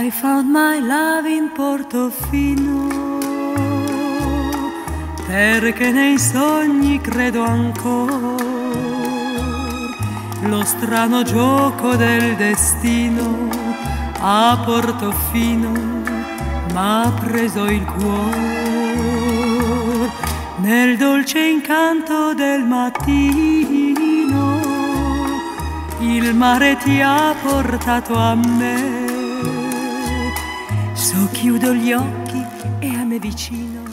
I found my love in Portofino, perché nei sogni credo ancora. Lo strano gioco del destino a Portofino m'ha preso il cuore. Nel dolce incanto del mattino il mare ti ha portato a me. So chiudo gli occhi e a me vicino